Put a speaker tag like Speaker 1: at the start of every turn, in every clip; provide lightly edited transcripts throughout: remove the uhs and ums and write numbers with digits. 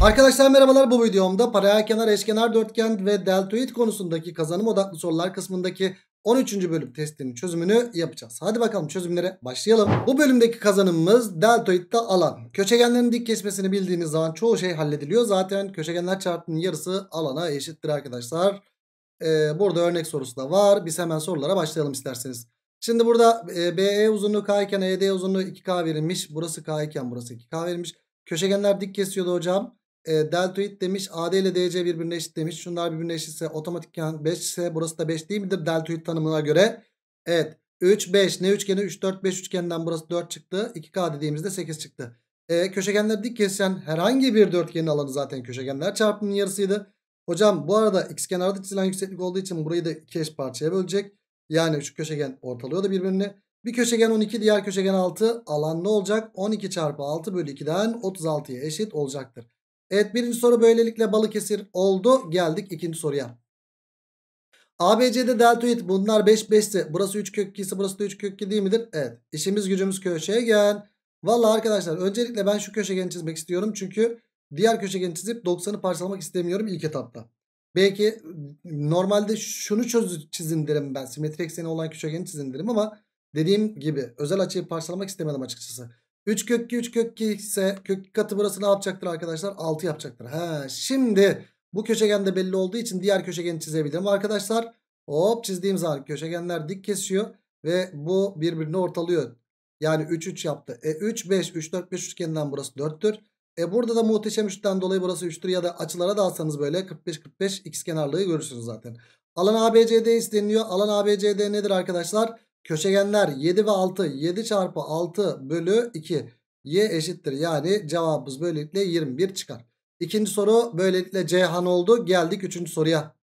Speaker 1: Arkadaşlar merhabalar, bu videomda paralel kenar, eşkenar dörtgen ve deltoid konusundaki kazanım odaklı sorular kısmındaki 13. bölüm testinin çözümünü yapacağız. Hadi bakalım çözümlere başlayalım. Bu bölümdeki kazanımımız deltoidde alan. Köşegenlerin dik kesmesini bildiğiniz zaman çoğu şey hallediliyor. Zaten köşegenler çarpımının yarısı alana eşittir arkadaşlar. Burada örnek sorusu da var. Biz hemen sorulara başlayalım isterseniz. Şimdi burada BE uzunluğu K iken ED uzunluğu 2K verilmiş. Burası K iken burası 2K verilmiş. Köşegenler dik kesiyordu hocam. Deltoid demiş. AD ile DC birbirine eşit demiş. Şunlar birbirine eşitse otomatikman 5 ise burası da 5 değil midir deltoid tanımına göre? Evet. 3 5 ne üçgeni? 3 4 5 üçgeninden burası 4 çıktı. 2K dediğimizde 8 çıktı. Köşegenler dik kesen herhangi bir dörtgenin alanı zaten köşegenler çarpımının yarısıydı. Hocam bu arada ikizkenarda çizilen yükseklik olduğu için burayı da iki eş parçaya bölecek. Yani şu köşegen ortalıyor da birbirini. Bir köşegen 12, diğer köşegen 6. Alan ne olacak? 12 çarpı 6 bölü 2'den 36'ya eşit olacaktır. Evet, birinci soru böylelikle Balıkesir oldu. Geldik ikinci soruya. ABC'de deltoid bunlar 5 5 ise burası 3 kök 2 ise burası da 3 kök 2 değil midir? Evet. İşimiz gücümüz köşegen. Vallahi arkadaşlar öncelikle ben şu köşegeni çizmek istiyorum. Çünkü diğer köşegeni çizip 90'ı parçalamak istemiyorum ilk etapta. Belki normalde şunu çizin derim ben. Simetri ekseni olan köşegeni çizin derim ama dediğim gibi özel açıyı parçalamak istemedim açıkçası. 3 kök 2 3 kök 2 ise kök 2 katı burası ne yapacaktır arkadaşlar? 6 yapacaktır. Şimdi bu köşegen de belli olduğu için diğer köşegeni çizebilirim arkadaşlar. Hop, çizdiğim zaman köşegenler dik kesiyor ve bu birbirini ortalıyor. Yani 3 3 yaptı. 3 5 3 4 5 üçgeninden burası 4'tür. Burada da muhteşem üçten dolayı burası 3'tür ya da açılara da alsanız böyle 45 45 ikizkenarlığı görürsünüz zaten. Alan ABCD isteniliyor. Alan ABCD nedir arkadaşlar? Köşegenler 7 ve 6. 7 çarpı 6 bölü 2. Y eşittir. Yani cevabımız böylelikle 21 çıkar. İkinci soru böylelikle Ceyhan oldu. Geldik üçüncü soruya.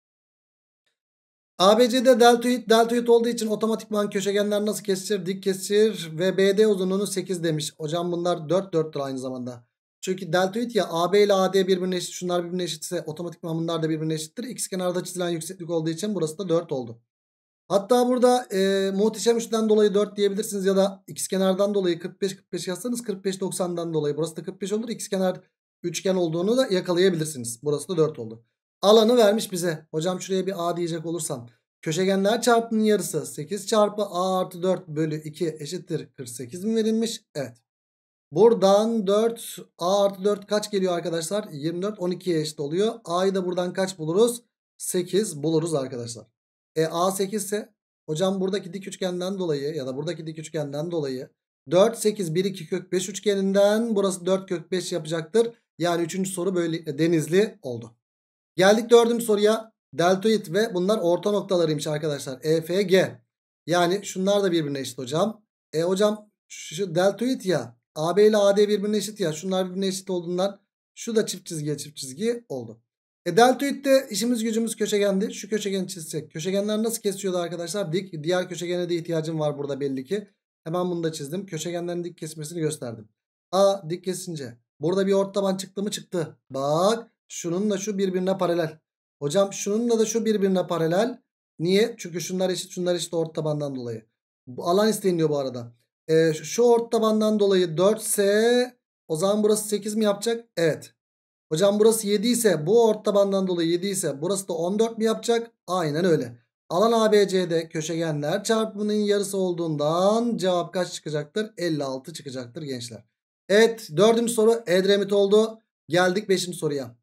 Speaker 1: ABC'de deltoid olduğu için otomatikman köşegenler nasıl kesilir? Dik kesilir ve BD uzunluğunu 8 demiş. Hocam bunlar 4 4'tür aynı zamanda. Çünkü deltoid ya, AB ile AD birbirine eşit, şunlar birbirine eşitse otomatikman bunlar da birbirine eşittir. İkizkenarda çizilen yükseklik olduğu için burası da 4 oldu. Hatta burada muhteşem üçten dolayı 4 diyebilirsiniz ya da ikizkenardan dolayı 45 45 yazsanız 45 90'dan dolayı burası da 45 olur. İkizkenar üçgen olduğunu da yakalayabilirsiniz. Burası da 4 oldu. Alanı vermiş bize. Hocam şuraya bir A diyecek olursam. Köşegenler çarpımının yarısı 8 çarpı A artı 4 bölü 2 eşittir 48 mi verilmiş? Evet. Buradan 4 A artı 4 kaç geliyor arkadaşlar? 24 12'ye eşit oluyor. A'yı da buradan kaç buluruz? 8 buluruz arkadaşlar. A 8 ise hocam buradaki dik üçgenden dolayı ya da buradaki dik üçgenden dolayı 4 8 1 2 kök 5 üçgeninden burası 4 kök 5 yapacaktır. Yani 3. soru böylelikle Denizli oldu. Geldik 4. soruya. Deltoid ve bunlar orta noktalarıymış arkadaşlar. EFG. Yani şunlar da birbirine eşit hocam. Hocam şu deltoid ya. AB ile AD birbirine eşit ya. Şunlar birbirine eşit olduğundan şu da çift çizgiye çift çizgi oldu. Deltoid'de işimiz gücümüz köşegendi. Şu köşegeni çizsek. Köşegenler nasıl kesiyordu arkadaşlar? Dik. Diğer köşegene de ihtiyacım var burada belli ki. Hemen bunu da çizdim. Köşegenlerin dik kesmesini gösterdim. A dik kesince. Burada bir ortaban çıktı mı? Çıktı. Bak. Şununla şu birbirine paralel. Hocam şununla da şu birbirine paralel. Niye? Çünkü şunlar eşit ortabandan dolayı. Bu alan isteniyor bu arada. Şu ortabandan dolayı 4 ise o zaman burası 8 mi yapacak? Evet. Hocam burası 7 ise bu ortabandan dolayı 7 ise burası da 14 mi yapacak? Aynen öyle. Alan ABC'de köşegenler çarpımının yarısı olduğundan cevap kaç çıkacaktır? 56 çıkacaktır gençler. Evet, 4. soru Edremit oldu. Geldik 5. soruya.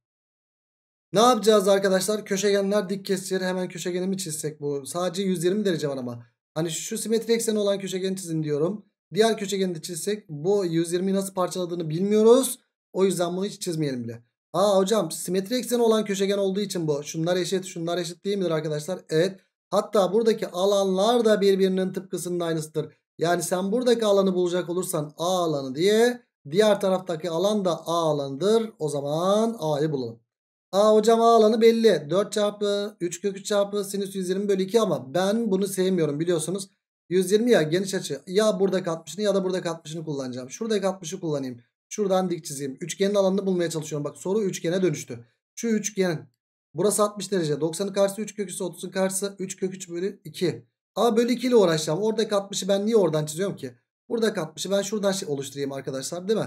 Speaker 1: Ne yapacağız arkadaşlar? Köşegenler dik kesir. Hemen köşegenimi çizsek bu. Sadece 120 derece var ama. Hani şu simetri ekseni olan köşegeni çizin diyorum. Diğer köşegeni de çizsek bu 120'yi nasıl parçaladığını bilmiyoruz. O yüzden bunu hiç çizmeyelim bile. Hocam simetri ekseni olan köşegen olduğu için bu. Şunlar eşit, şunlar eşit değil midir arkadaşlar? Evet. Hatta buradaki alanlar da birbirinin tıpkısının aynısıdır. Yani sen buradaki alanı bulacak olursan A alanı diye, diğer taraftaki alan da A alanıdır. O zaman A'yı bulalım. Hocam A alanı belli. 4 çarpı 3 kök 3 çarpı sinüs 120 bölü 2 ama ben bunu sevmiyorum biliyorsunuz. 120 ya, geniş açı. Ya buradaki 60'ını ya da buradaki 60'ını kullanacağım. Şuradaki 60'ı kullanayım. Şuradan dik çizeyim. Üçgenin alanını bulmaya çalışıyorum. Bak soru üçgene dönüştü. Şu üçgen. Burası 60 derece. 90'ın karşısı 3 kök 3, 30'un karşısı 3 kök 3 bölü 2. Bölü 2 ile uğraşacağım. Oradaki 60'ı ben niye oradan çiziyorum ki? Buradaki 60'ı ben şuradan oluşturayım arkadaşlar, değil mi?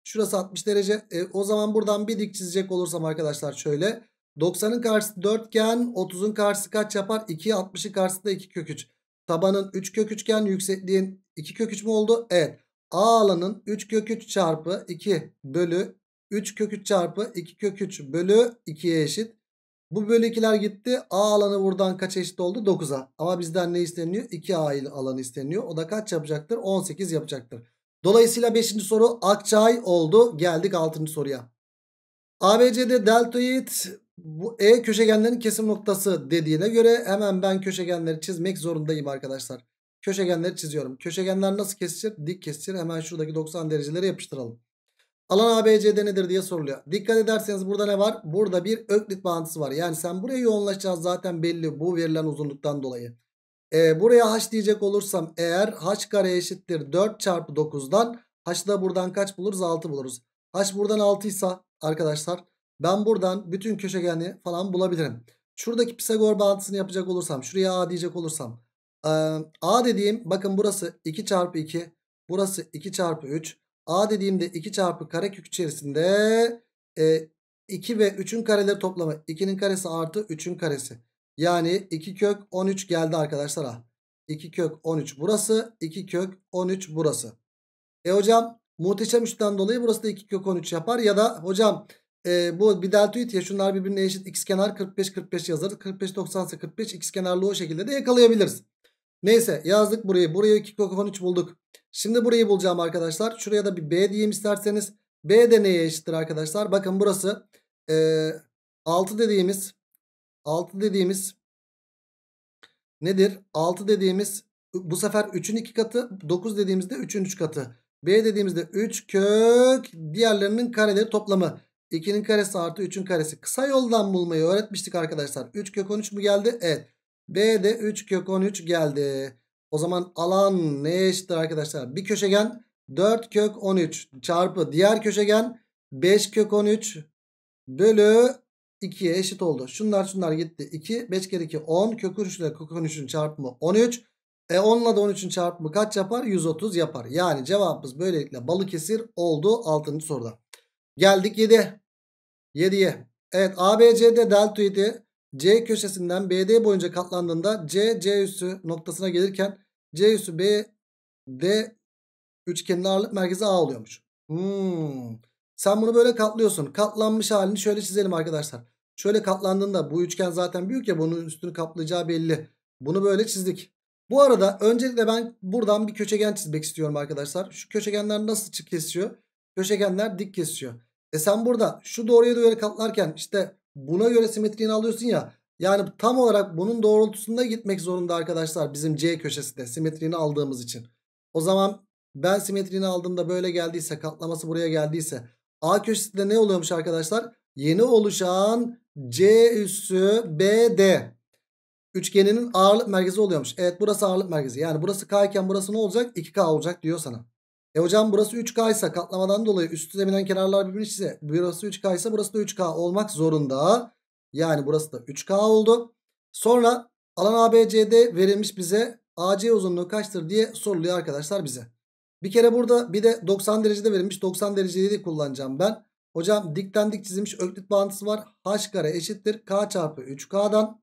Speaker 1: Şurası 60 derece. O zaman buradan bir dik çizecek olursam arkadaşlar şöyle. 90'ın karşısı dörtgen. 30'un karşısı kaç yapar? 2. 60'ın karşısı da 2 kök 3. Tabanın 3 kök üçgen, yüksekliğin 2 kök 3 mü oldu? Evet. A alanın 3 kök 3 çarpı 2 bölü 3 kök 3 çarpı 2 kök 3 bölü 2'ye eşit. Bu bölü 2'ler gitti. A alanı buradan kaça eşit oldu? 9'a. Ama bizden ne isteniyor? 2A alanı isteniyor. O da kaç yapacaktır? 18 yapacaktır. Dolayısıyla 5. soru Akçay oldu. Geldik 6. soruya. ABC'de deltoid bu E köşegenlerin kesim noktası dediğine göre hemen ben köşegenleri çizmek zorundayım arkadaşlar. Köşegenleri çiziyorum. Köşegenler nasıl kesilir? Dik kesilir. Hemen şuradaki 90 dereceleri yapıştıralım. Alan ABC'de nedir diye soruluyor. Dikkat ederseniz burada ne var? Burada bir öklit bağıntısı var. Yani sen buraya yoğunlaşacağız zaten belli bu verilen uzunluktan dolayı. Buraya h diyecek olursam eğer h kare eşittir 4 çarpı 9'dan h'da buradan kaç buluruz? 6 buluruz. H buradan 6 ise arkadaşlar ben buradan bütün köşegeni falan bulabilirim. Şuradaki Pisagor bağıntısını yapacak olursam şuraya a diyecek olursam a dediğim bakın burası 2 çarpı 2 burası 2 çarpı 3 a dediğimde 2 çarpı karekök içerisinde 2 ve 3'ün kareleri toplamı 2'nin karesi artı 3'ün karesi. Yani 2 kök 13 geldi arkadaşlar ha. 2 kök 13 burası. 2 kök 13 burası. Hocam muhteşem 3'ten dolayı burası da 2 kök 13 yapar. Ya da hocam bu bir deltoid ya şunlar birbirine eşit. Xkenar 45 45 yazarız. 45 90 ise 45 xkenarlı o şekilde de yakalayabiliriz. Neyse yazdık burayı. Buraya 2 kök 13 bulduk. Şimdi burayı bulacağım arkadaşlar. Şuraya da bir B diyeyim isterseniz. B de neye eşittir arkadaşlar? Bakın burası 6 dediğimiz nedir? 6 dediğimiz bu sefer 3'ün 2 katı. 9 dediğimizde 3'ün 3 katı. B dediğimizde 3 kök diğerlerinin kareleri toplamı. 2'nin karesi artı 3'ün karesi. Kısa yoldan bulmayı öğretmiştik arkadaşlar. 3 kök 13 mu geldi? Evet. B'de 3 kök 13 geldi. O zaman alan neye eşittir arkadaşlar? Bir köşegen 4 kök 13 çarpı diğer köşegen 5 kök 13 bölü 2'ye eşit oldu. Şunlar gitti. 2 5 kere 2 10 kök 13 ile kök 13'ün çarpımı 13. 10 ile de 13'ün çarpımı kaç yapar? 130 yapar. Yani cevabımız böylelikle Balıkesir oldu 6. soruda. Geldik 7'ye. Evet ABC'de deltoidi C köşesinden BD boyunca katlandığında C üssü noktasına gelirken C üssü BD üçgenin ağırlık merkezi A oluyormuş. Sen bunu böyle katlıyorsun. Katlanmış halini şöyle çizelim arkadaşlar. Şöyle katlandığında bu üçgen zaten büyük ya bunun üstünü kaplayacağı belli. Bunu böyle çizdik. Bu arada öncelikle ben buradan bir köşegen çizmek istiyorum arkadaşlar. Şu köşegenler nasıl kesiyor? Köşegenler dik kesiyor. Sen burada şu doğruya doğru katlarken işte buna göre simetriğini alıyorsun ya. Yani tam olarak bunun doğrultusunda gitmek zorunda arkadaşlar bizim C köşesi de simetriğini aldığımız için. O zaman ben simetriğini aldığımda böyle geldiyse katlaması buraya geldiyse A köşesi de ne oluyormuş arkadaşlar? Yeni oluşan C üssü BD üçgeninin ağırlık merkezi oluyormuş. Evet burası ağırlık merkezi. Yani burası K iken burası ne olacak? 2K olacak diyor sana. Hocam burası 3K ise katlamadan dolayı üst üste binen kenarlar birbirini ise burası 3K ise burası da 3K olmak zorunda. Yani burası da 3K oldu. Sonra alan ABC'de verilmiş bize AC uzunluğu kaçtır diye soruluyor arkadaşlar bize. Bir kere burada bir de 90 derecede verilmiş. 90 dereceyi de kullanacağım ben. Hocam dikten dik çizilmiş öklit bağıntısı var. H kare eşittir K çarpı 3K'dan.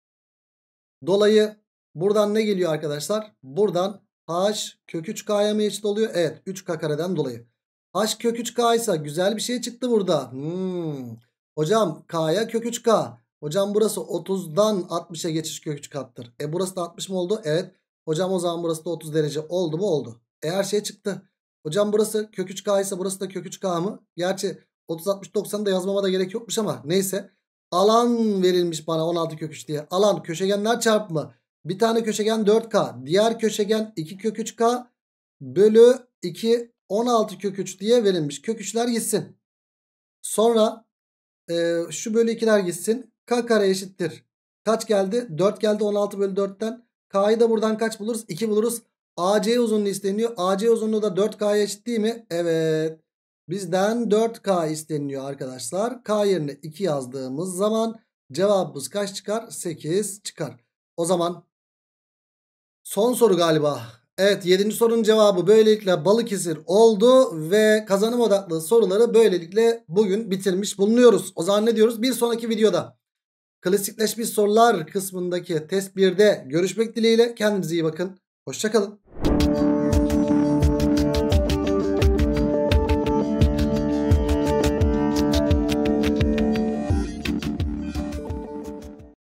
Speaker 1: Dolayı buradan ne geliyor arkadaşlar? Buradan H kök 3K'ya mı eşit oluyor? Evet 3K kareden dolayı. H kök 3K ise güzel bir şey çıktı burada. Hocam K'ya kök 3K. Hocam burası 30'dan 60'a geçiş kök 3 kattır. Burası da 60 mı oldu? Evet. Hocam o zaman burası da 30 derece oldu mu? Oldu. Her şey çıktı. Hocam burası kök 3K ise burası da kök 3K mı? Gerçi 30 60 90'da yazmama da gerek yokmuş ama neyse. Alan verilmiş bana 16 kök 3 diye. Alan köşegenler çarpımı. Bir tane köşegen 4K. Diğer köşegen 2 kök 3K bölü 2 16 kök 3 diye verilmiş. Kök 3'ler gitsin. Sonra şu bölü 2'ler gitsin. K kare eşittir. Kaç geldi? 4 geldi 16 bölü 4'ten. K'yı da buradan kaç buluruz? 2 buluruz. AC uzunluğu isteniyor. AC uzunluğu da 4K'ya eşit değil mi? Evet. Bizden 4K isteniyor arkadaşlar. K yerine 2 yazdığımız zaman cevabımız kaç çıkar? 8 çıkar. O zaman son soru galiba. Evet, 7. sorunun cevabı böylelikle Balıkesir oldu ve kazanım odaklı soruları böylelikle bugün bitirmiş bulunuyoruz. O zaman ne diyoruz? Bir sonraki videoda klasikleşmiş sorular kısmındaki test 1'de görüşmek dileğiyle. Kendinize iyi bakın. Hoşça kalın.